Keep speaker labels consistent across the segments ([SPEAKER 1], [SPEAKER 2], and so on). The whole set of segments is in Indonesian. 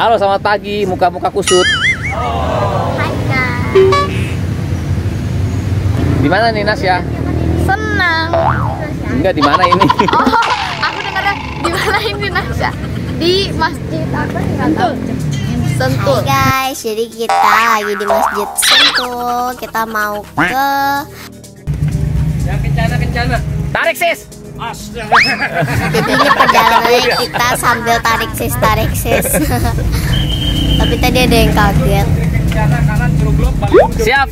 [SPEAKER 1] Halo, selamat pagi, muka-muka kusut.
[SPEAKER 2] Hai guys.
[SPEAKER 1] Di mana nih Nasya?
[SPEAKER 2] Senang.
[SPEAKER 1] Enggak, di mana ini?
[SPEAKER 2] Oh, aku dengarnya di mana ini Nasya? Di masjid apa nih? Sentul. Sentul.
[SPEAKER 3] Hai guys, jadi kita lagi di masjid Sentul. Kita mau ke
[SPEAKER 1] Yang kencana. Tarik sis.
[SPEAKER 3] jadi ini perjalanannya kita sambil tarik sis. Tapi tadi ada yang kaget.
[SPEAKER 1] Siap.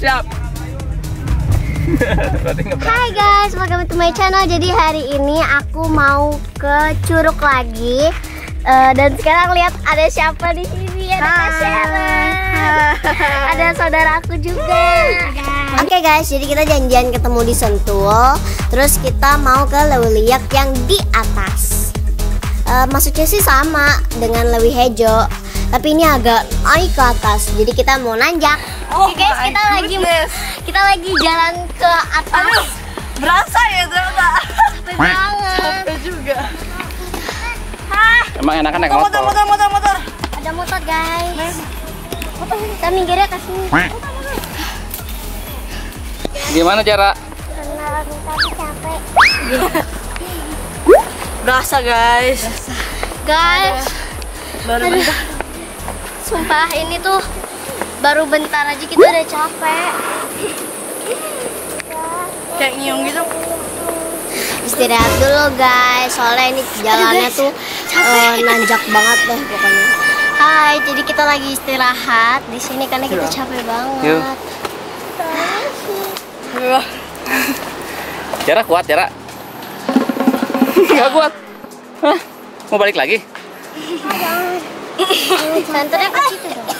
[SPEAKER 3] Hai guys, welcome to my channel. Jadi hari ini aku mau ke Curug lagi. Dan sekarang lihat ada siapa di sini? Ada Kak Sharon. Ada saudaraku juga. Oke guys, jadi kita janjian ketemu di Sentul. Terus kita mau ke Lewiliak yang di atas. Maksudnya sih sama dengan Lewi Hejo, tapi ini agak naik ke atas. Jadi kita mau nanjak. Oke guys, kita lagi jalan ke atas.
[SPEAKER 2] Aduh, berasa ya ternyata.
[SPEAKER 3] Capek banget.
[SPEAKER 2] Capek juga.
[SPEAKER 1] Emang enakan naik motor.
[SPEAKER 2] Motor.
[SPEAKER 3] Ada motor guys. Kita minggirnya ke sini.
[SPEAKER 1] Gimana cara?
[SPEAKER 3] Karena tadi capek.
[SPEAKER 2] Berasa guys.
[SPEAKER 3] Guys,
[SPEAKER 2] Baru
[SPEAKER 3] aduh.
[SPEAKER 2] bentar.
[SPEAKER 3] Sumpah ini tuh baru bentar aja kita udah capek.
[SPEAKER 2] Kayak nyium gitu.
[SPEAKER 3] Istirahat dulu guys, soalnya ini jalannya tuh nanjak banget deh pokoknya. Hai, jadi kita lagi istirahat di sini karena kita capek banget.
[SPEAKER 1] Yuk. Cara kuat, Cara? Nggak kuat. Hah? Mau balik lagi?
[SPEAKER 3] Senternya ke situ dong.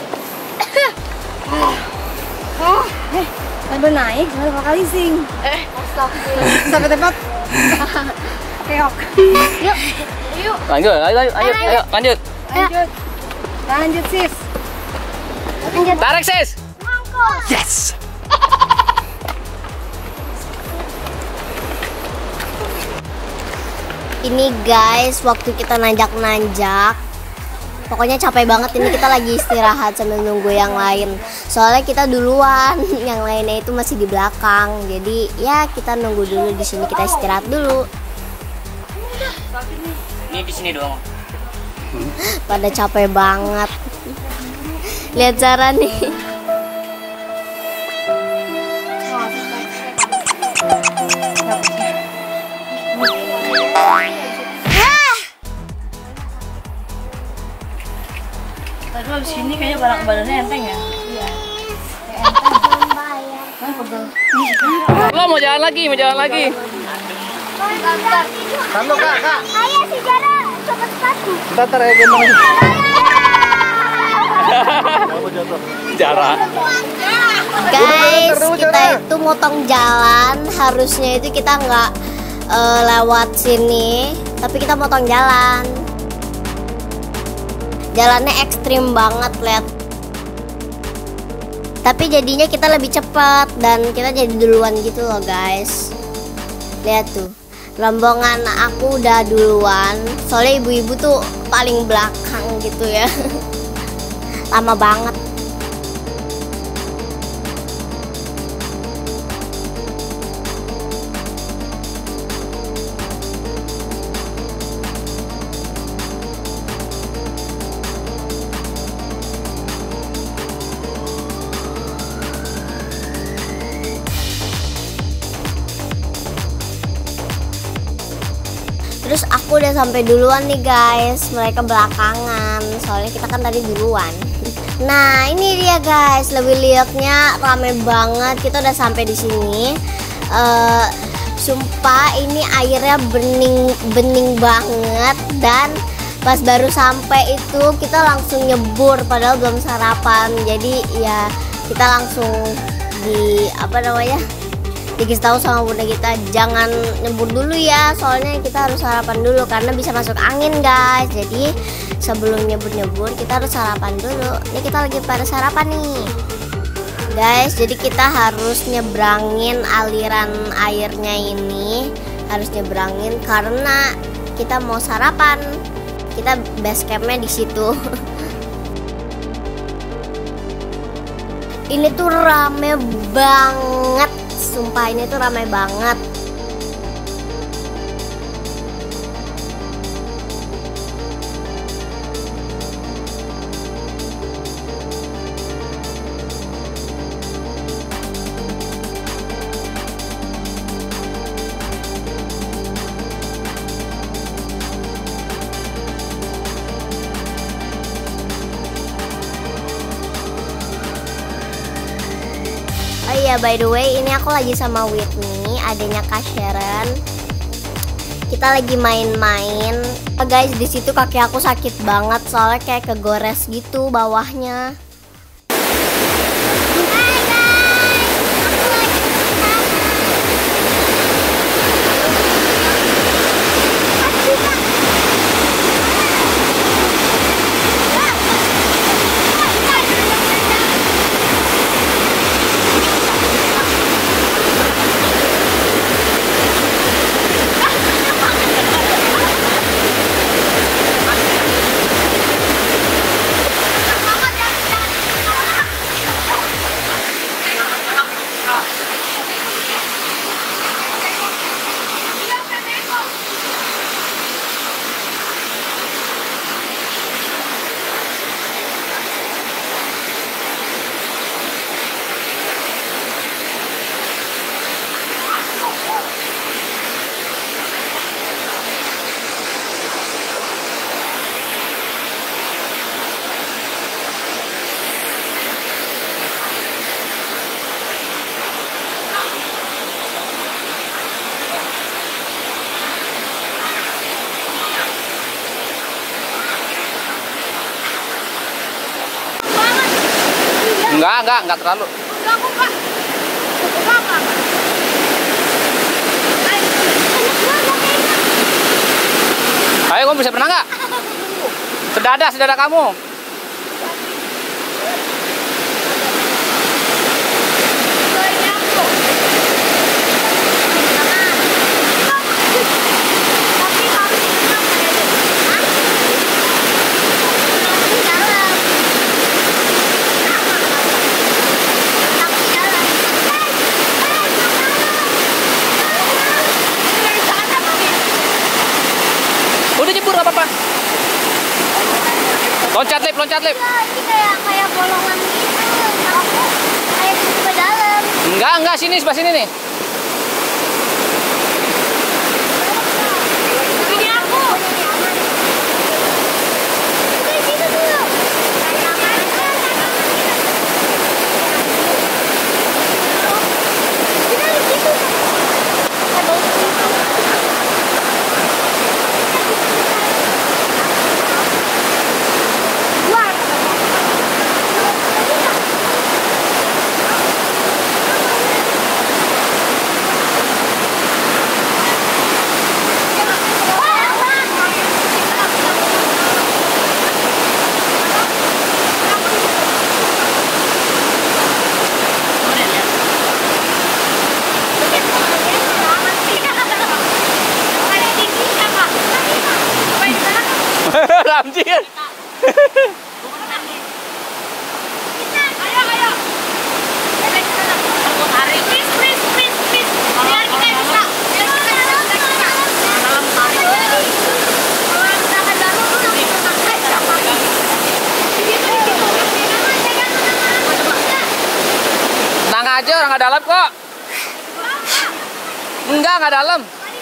[SPEAKER 2] Ada naik, berapa kali sing? Sampai tempat. Keok.
[SPEAKER 3] Yuk.
[SPEAKER 1] Lanjut, ayo, lanjut.
[SPEAKER 2] Lanjut sis.
[SPEAKER 1] Tarik sis.
[SPEAKER 3] Mangkok.
[SPEAKER 1] Yes.
[SPEAKER 3] Ini guys, waktu kita nanjak-nanjak, pokoknya capek banget. Ini kita lagi istirahat sambil nunggu yang lain. Soalnya kita duluan, yang lainnya itu masih di belakang. Jadi ya kita nunggu dulu di sini, kita istirahat dulu.
[SPEAKER 1] Ini di sini doang.
[SPEAKER 3] Pada capek banget. Lihat cara nih.
[SPEAKER 2] Tadi habis ini kayaknya badannya enteng ya? Iya.
[SPEAKER 1] Lo mau jalan lagi,
[SPEAKER 3] Kamu kak. Ayo si Jara, coba sepatu.
[SPEAKER 1] Ntar ya gendong. Jara.
[SPEAKER 3] Guys, kita itu motong jalan. Harusnya itu kita nggak lewat sini, tapi kita motong jalan. Jalannya ekstrim banget, lihat. Tapi jadinya kita lebih cepat dan kita jadi duluan gitu loh guys. Lihat tuh, rombongan aku udah duluan. Soalnya ibu-ibu tuh paling belakang gitu ya. Lama banget. Terus aku udah sampai duluan nih guys, mereka belakangan. Soalnya kita kan tadi duluan. Nah ini dia guys, Lewiliaknya rame banget. Kita udah sampai di sini. Sumpah ini airnya bening banget. Dan pas baru sampai itu kita langsung nyebur, padahal belum sarapan. Jadi ya kita langsung dikasih tahu sama bunda kita jangan nyebur dulu ya, soalnya kita harus sarapan dulu karena bisa masuk angin guys. Jadi sebelum nyebur kita harus sarapan dulu. Ini kita lagi pada sarapan nih guys. Jadi kita harus nyebrangin aliran airnya ini, harus nyebrangin karena kita mau sarapan. Kita base campnya di situ. Ini tuh rame banget. Sumpah ini tuh rame banget. Oh iya, by the way, ini aku lagi sama Whitney, adanya Kak Sharon. Kita lagi main-main. Guys, di situ kaki aku sakit banget soalnya kayak kegores gitu bawahnya.
[SPEAKER 1] Enggak terlalu. Ayo, kamu bisa berenang nggak? Sedada kamu. Udah jebur apa apa? Loncat lip.
[SPEAKER 3] Ini kayak bolongan gitu. Kayak ke dalam.
[SPEAKER 1] Enggak, sini, sebelah sini nih.
[SPEAKER 3] Ini aku. Di situ dulu. Kita di situ.
[SPEAKER 1] Ramjir.
[SPEAKER 2] Ayo. Tarik, please. Biar kita bisa.
[SPEAKER 1] Tenang aja, orang nggak dalam kok. Nggak dalam.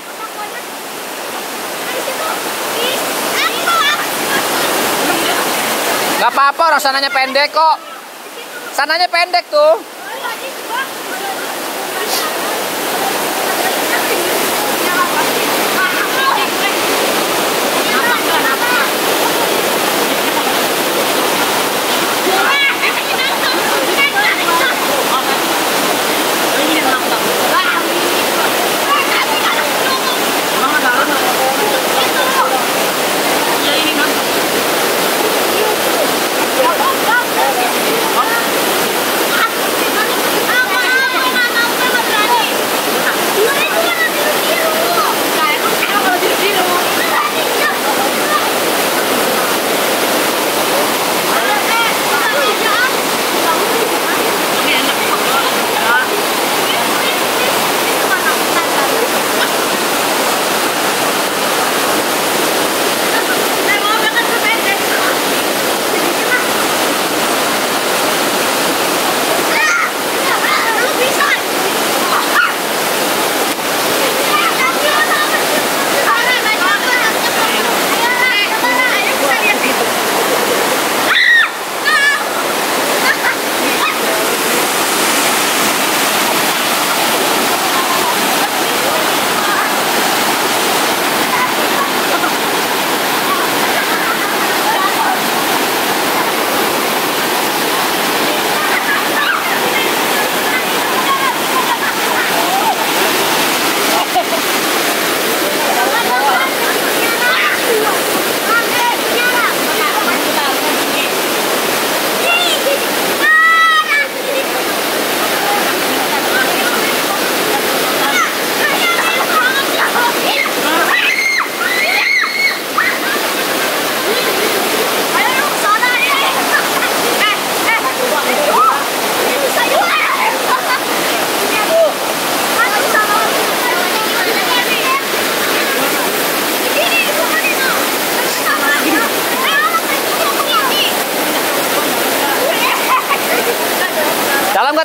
[SPEAKER 1] Nggak apa-apa, orang sananya pendek kok. Sananya pendek tuh.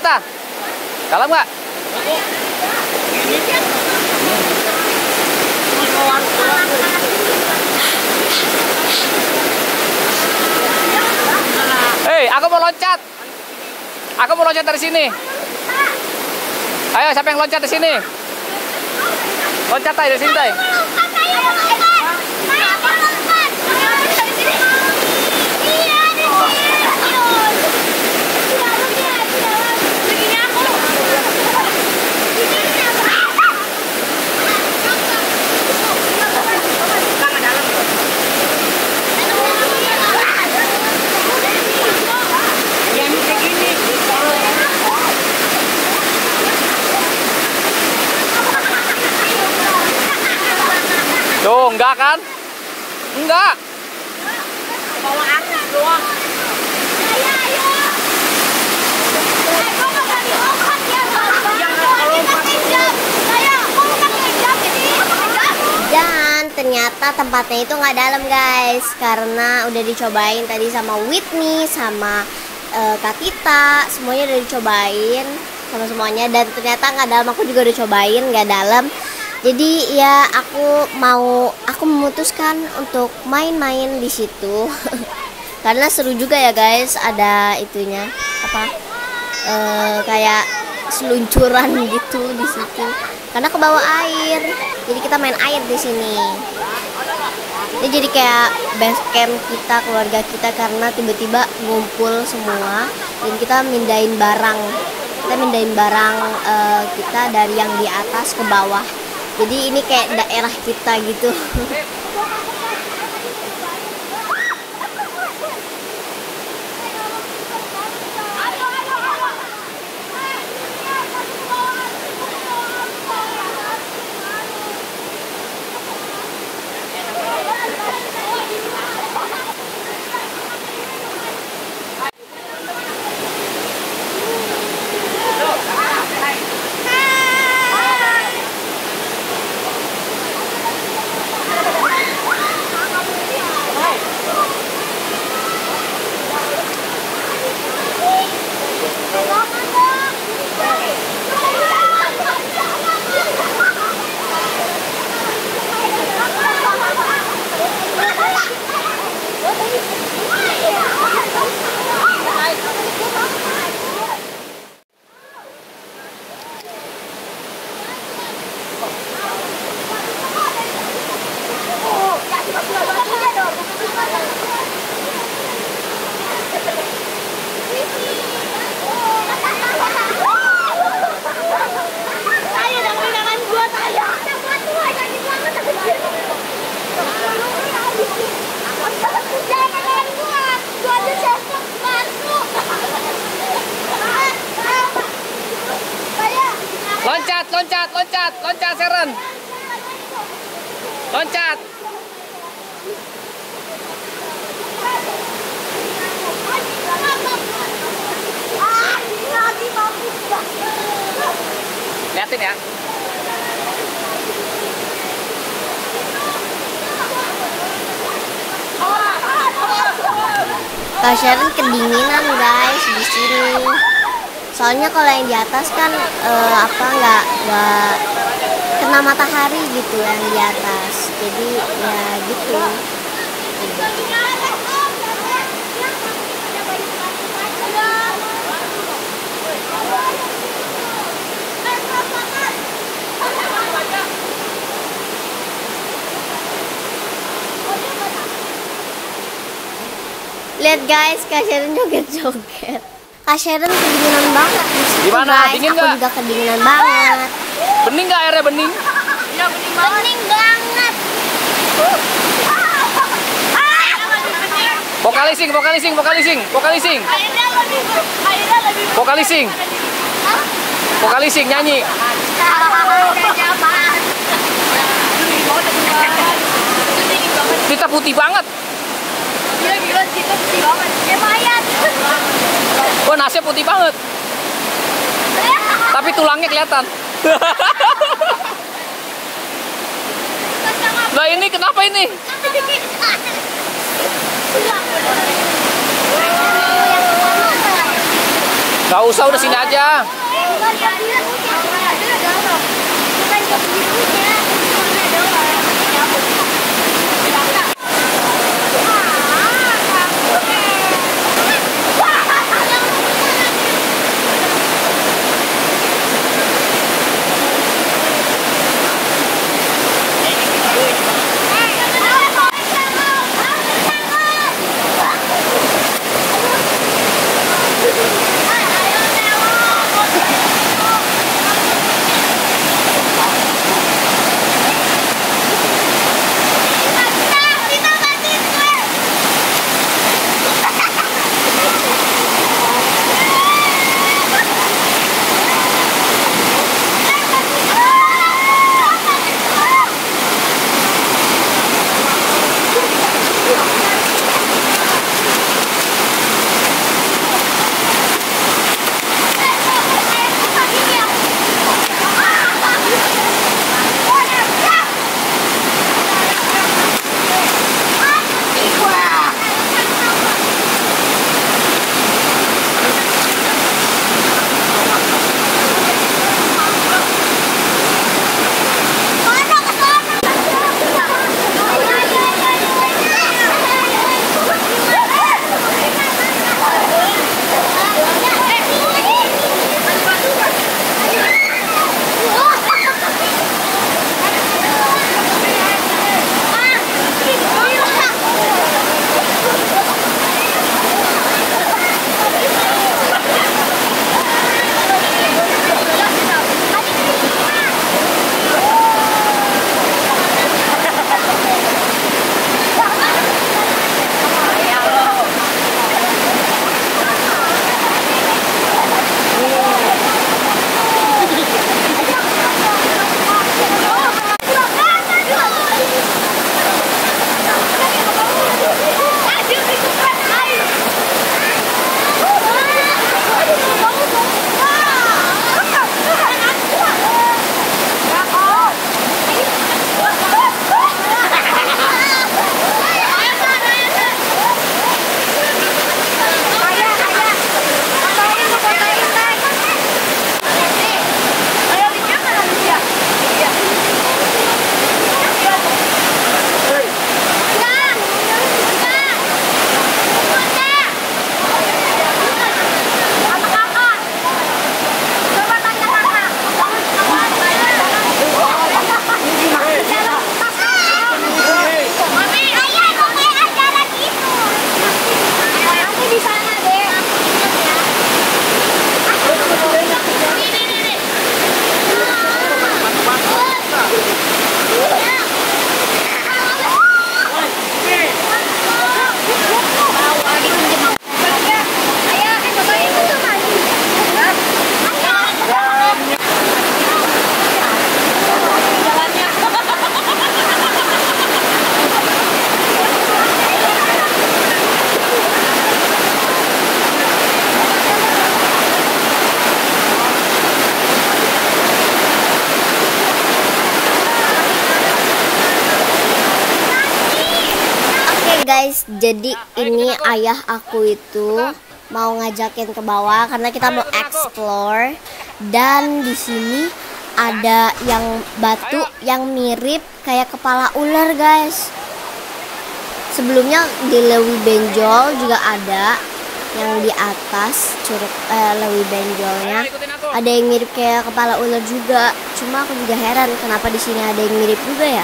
[SPEAKER 1] ah. Dalam nggak? Hei, aku mau loncat. Aku mau loncat dari sini. Ayo, siapa yang loncat di sini? Loncat aja dari sini, Tay. Tuh, enggak kan? Enggak.
[SPEAKER 2] Bawa angin doang.
[SPEAKER 3] Dan ternyata tempatnya itu nggak dalam guys, karena udah dicobain tadi sama Whitney, sama Kak Tita, semuanya udah dicobain sama semuanya, dan ternyata nggak dalam. Aku juga udah cobain nggak dalam. Jadi ya aku memutuskan untuk main-main di situ karena seru juga ya guys, ada itunya apa kayak seluncuran gitu di situ karena ke bawah air. Jadi kita main air di sini. Ini jadi kayak base camp kita, keluarga kita, karena tiba-tiba ngumpul semua dan kita mindahin barang. Kita mindahin barang kita dari yang di atas ke bawah. Jadi ini kayak daerah kita gitu.
[SPEAKER 1] Loncat Seren. Loncat. Liatin ya.
[SPEAKER 3] Kak Sharon kedinginan guys di sini. Soalnya kalau yang di atas kan nggak kena matahari gitu yang di atas. Jadi ya gitu. Lihat guys, Kak Sharon joget-joget. Kak Sharon kedinginan banget di situ.
[SPEAKER 1] Gimana?
[SPEAKER 3] Guys.
[SPEAKER 1] Dingin
[SPEAKER 3] Aku
[SPEAKER 1] nggak?
[SPEAKER 3] juga kedinginan banget.
[SPEAKER 1] Bening nggak airnya, bening?
[SPEAKER 2] Iya, bening banget.
[SPEAKER 3] Bening banget.
[SPEAKER 1] Vokalising. Vokalising nyanyi. Kita putih banget.
[SPEAKER 2] Gila, kita putih banget. Kayak mayat.
[SPEAKER 1] Wah, nasinya putih banget. Tapi tulangnya kelihatan. Nah ini kenapa ini? Gak usah, udah sini aja.
[SPEAKER 3] Guys, jadi ini ayah aku itu mau ngajakin ke bawah karena kita mau explore, dan di sini ada yang batu yang mirip kayak kepala ular, guys. Sebelumnya di Lewi Benjol juga ada yang di atas curug Lewi Benjolnya ada yang mirip kayak kepala ular juga. Cuma aku juga heran kenapa di sini ada yang mirip juga ya.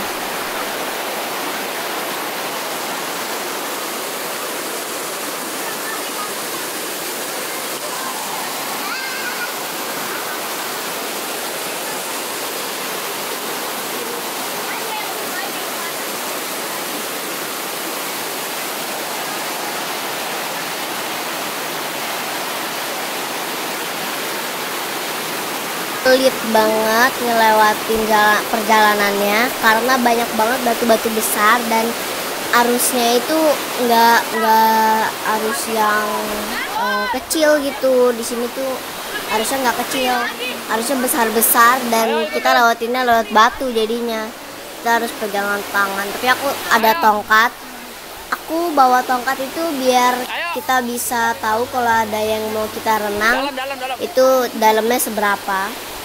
[SPEAKER 3] Sulit banget ngelewatin perjalanannya karena banyak banget batu-batu besar dan arusnya itu nggak arus yang kecil gitu. Di sini tuh arusnya nggak kecil, arusnya besar-besar dan kita lewatinnya lewat batu, jadinya kita harus pegangan tangan. Tapi aku ada tongkat aku bawa tongkat itu biar
[SPEAKER 1] Ayo.
[SPEAKER 3] kita bisa tahu kalau ada yang mau kita renang
[SPEAKER 1] Dalam.
[SPEAKER 3] itu dalamnya seberapa.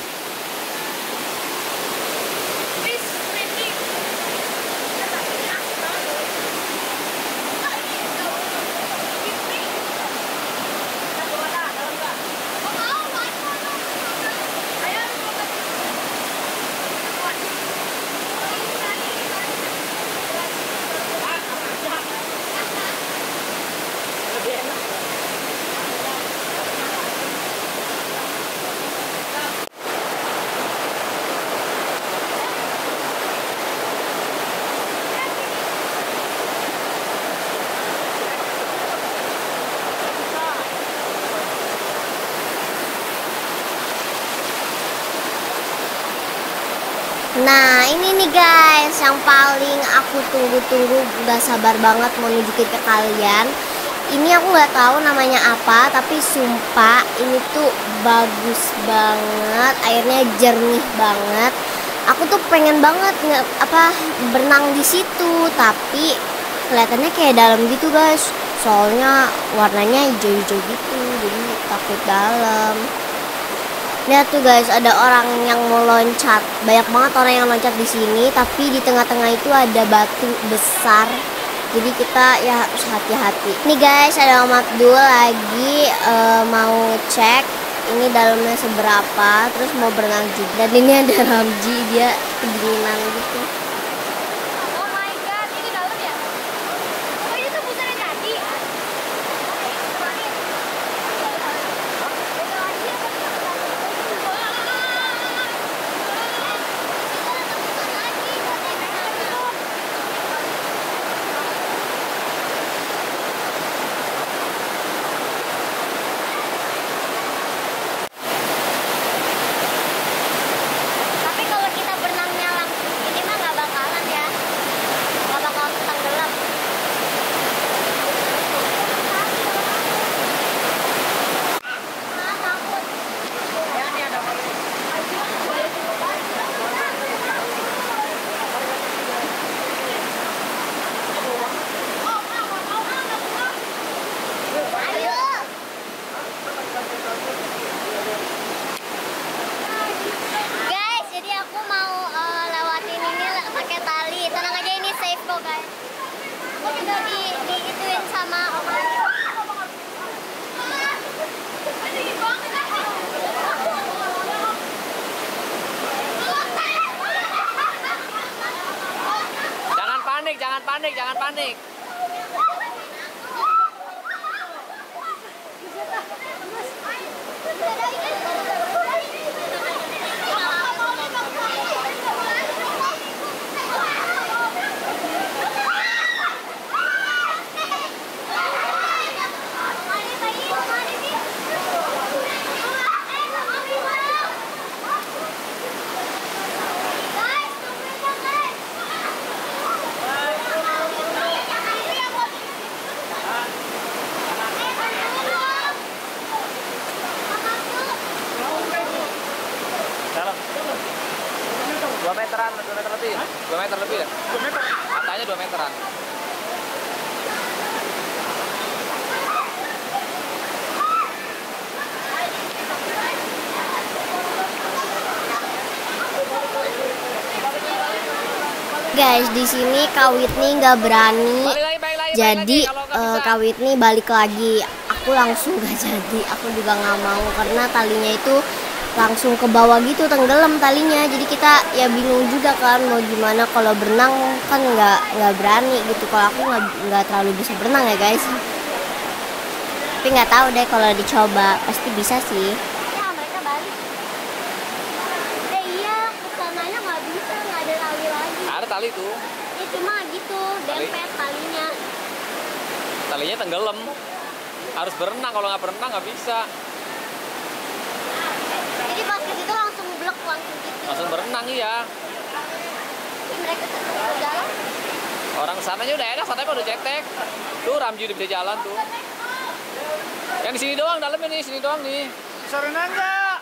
[SPEAKER 3] Nah ini nih guys yang paling aku tunggu-tunggu, gak sabar banget mau nunjukin ke kalian. Ini aku nggak tahu namanya apa, tapi sumpah ini tuh bagus banget, airnya jernih banget. Aku tuh pengen banget berenang di situ, tapi kelihatannya kayak dalam gitu guys. Soalnya warnanya hijau-hijau gitu, jadi takut dalam. Lihat tuh guys, ada orang yang mau loncat. Banyak banget orang yang loncat di sini, tapi di tengah-tengah itu ada batu besar. Jadi kita ya harus hati-hati. Nih guys, ada Om Abdul lagi mau cek ini dalamnya seberapa, terus mau berenang juga. Dan ini ada Ramji, dia kedinginan gitu.
[SPEAKER 2] Oh my god, ini dalam ya? Oh ini tuh pusatnya tadi. Tapi kalau kita berenangnya langsung ini mah nggak bakalan ya, nggak bakal tenggelam. Takut. Ayo. Guys, jadi aku mau lewatin ini pakai tali. Tenang aja, ini safe kok guys. Aku juga diituin sama Om Ayu.
[SPEAKER 1] Jangan panik. Dalam. 2 meteran, 2 meter lebih. 2 meter lebih ya? 2 meter. Katanya 2 meteran.
[SPEAKER 3] Guys, di sini Kak Whitney nggak berani. Jadi Kak Whitney balik lagi. Aku langsung gak jadi. Aku juga nggak mau karena talinya itu langsung ke bawah gitu, tenggelam talinya. Jadi kita ya bingung juga kan mau gimana. Kalau berenang kan nggak berani gitu. Kalau aku nggak terlalu bisa berenang ya guys. Tapi nggak tahu deh, kalau dicoba pasti bisa sih.
[SPEAKER 2] Ya, mereka balik. Iya, kesananya nggak bisa, nggak ada tali lagi.
[SPEAKER 1] Ada tali tuh.
[SPEAKER 2] Ya cuma gitu, dempet talinya.
[SPEAKER 1] Talinya tenggelam. Harus berenang, kalau nggak berenang nggak bisa.
[SPEAKER 2] Jadi pas ke situ langsung blek langsung gitu.
[SPEAKER 1] Langsung berenang iya.
[SPEAKER 2] Mereka tetap jalan.
[SPEAKER 1] Orang sananya udah enak, sananya udah cetek. Tuh Ramji udah bisa jalan tuh. Yang di sini doang, dalam ini, sini doang nih.
[SPEAKER 4] Bisa renang nggak?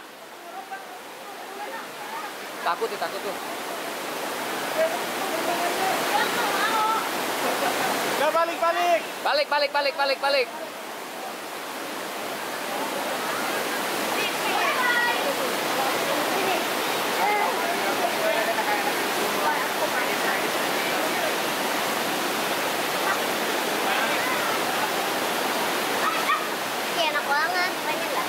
[SPEAKER 1] Takut tuh.
[SPEAKER 4] Udah balik.
[SPEAKER 1] Balik.
[SPEAKER 3] Ini enak banget, pengen nggak?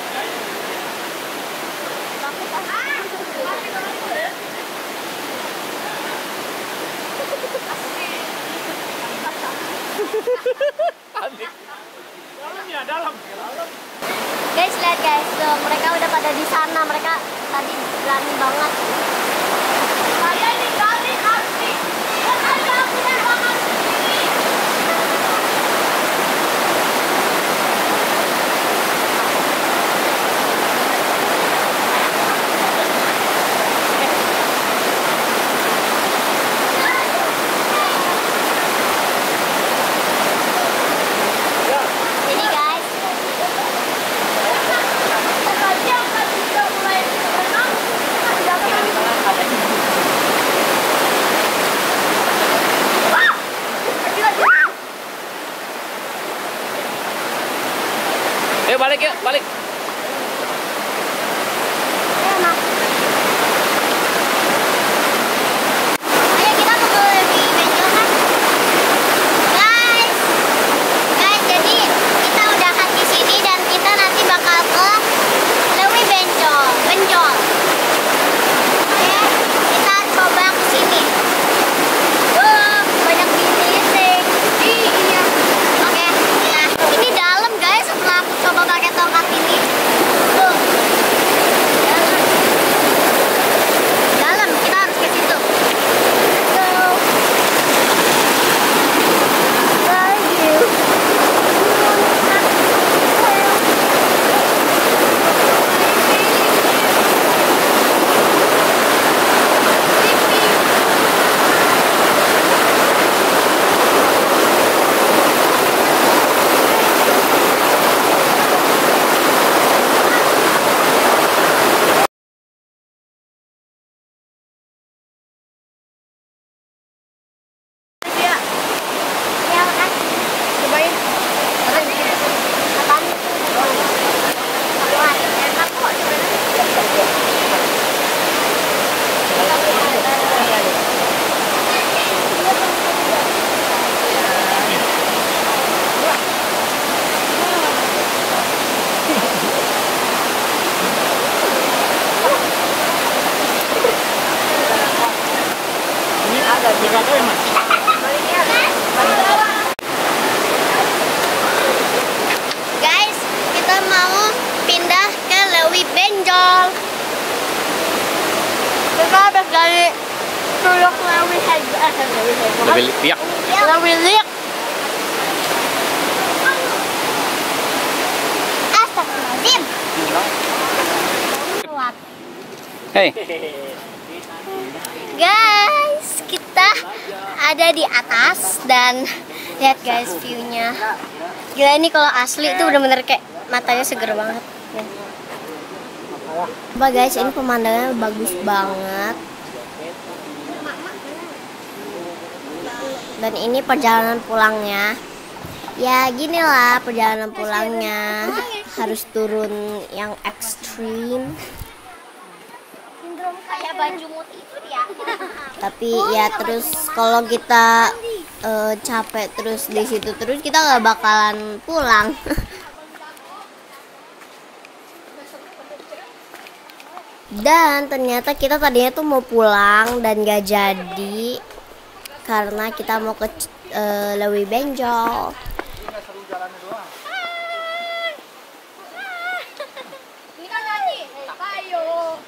[SPEAKER 4] Dalam.
[SPEAKER 3] Guys, lihat guys, tuh, mereka udah pada di sana. Mereka tadi berani banget. Saya di kali asli. Saya punya banget. Ini guys.
[SPEAKER 1] Yuk balik.
[SPEAKER 3] Ayo kita ke lebih benjol kan? Guys, jadi kita udahan di sini dan kita nanti bakal ke lebih benjol. Oke, kita coba ke sini. Wah, banyak bintik. Iya. Oke, nah ini dalam guys. Setelah aku coba pakai tongkat ini, tuh. Dalam, kita harus ke situ. Let's go. Thank you. Ya, makasih. Cobain. Apaan? Apaan? Enak kok.
[SPEAKER 4] Ini ada juga tuh Mas.
[SPEAKER 3] Guys, kita mau pindah ke Lewi Benjol. Kita habis dari Curug Lewi
[SPEAKER 1] Lebih liak.
[SPEAKER 3] Lewi Liak. Astagfirullahaladzim.
[SPEAKER 1] Hei.
[SPEAKER 3] Guys, kita ada di atas dan lihat guys view-nya. Gila, ini kalau asli tuh bener-bener kayak matanya seger banget. Coba guys, ini pemandangannya bagus banget. Dan ini perjalanan pulangnya. Ya gini lah perjalanan pulangnya. Harus turun yang ekstrim. Sindrom kayak baju mut itu dia. Tapi ya terus kalau kita capek terus di situ terus kita nggak bakalan pulang. Dan ternyata kita tadinya tuh mau pulang dan gak jadi karena kita mau ke Lewi Benjol.
[SPEAKER 2] Ini kan tadi. Ayo.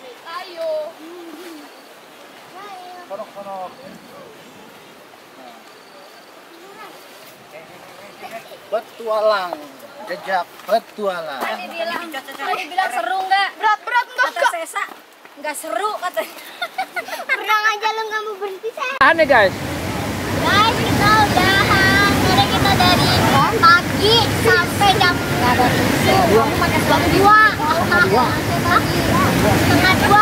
[SPEAKER 4] Konok. Petualang, jejak petualang.
[SPEAKER 2] Dibilang seru nggak? Berat kata Sesa. Nggak seru katanya.
[SPEAKER 3] Tenang aja lu nggak mau berhenti saya.
[SPEAKER 1] Aneh guys.
[SPEAKER 3] Guys, kita udahan. Udah kita dari pagi sampai jam kamu pakai setengah dua. Setengah dua.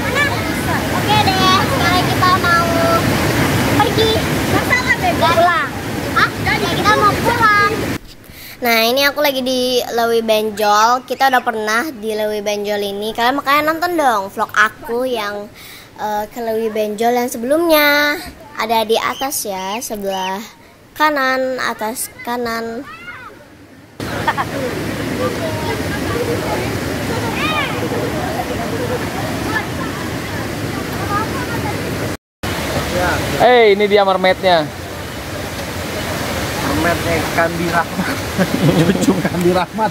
[SPEAKER 3] Oke deh, sekarang kita mau pergi. Pulang. Ya kita mau pulang. Nah ini aku lagi di Lewi Benjol. Kita udah pernah di Lewi Benjol ini. Kalian makanya nonton dong vlog aku yang ke Lewi Benjol yang sebelumnya. Ada di atas ya, sebelah kanan, atas kanan.
[SPEAKER 1] Ini dia mermaidnya.
[SPEAKER 4] Mermaidnya Kandi Rahmat. Cucu Kandi Rahmat.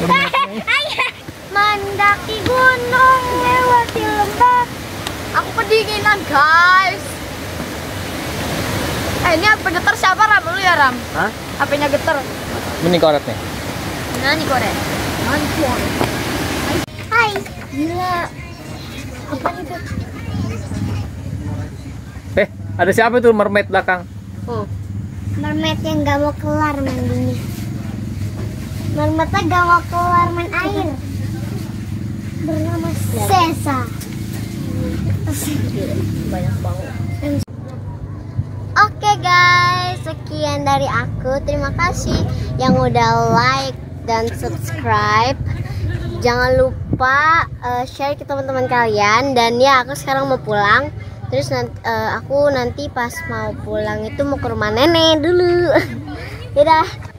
[SPEAKER 3] Mendaki gunung, lewati lembah.
[SPEAKER 2] Aku kedinginan guys. Ini HP getar siapa Ram? Lu ya Ram?
[SPEAKER 4] Hah?
[SPEAKER 2] HP-nya getar.
[SPEAKER 1] Ini koret nih.
[SPEAKER 2] Nani korek? Nani korek.
[SPEAKER 3] Hai, gila. Apa itu?
[SPEAKER 1] Ada siapa tuh mermaid belakang?
[SPEAKER 3] Mermaid yang gak mau keluar mandinya. Mermaidnya gak mau keluar main air. Bernama Sesa.
[SPEAKER 2] Banyak banget.
[SPEAKER 3] Oke guys, sekian dari aku. Terima kasih yang udah like dan subscribe. Jangan lupa share ke teman-teman kalian. Dan ya aku sekarang mau pulang. Terus aku nanti pas mau pulang itu mau ke rumah nenek dulu. Dadah.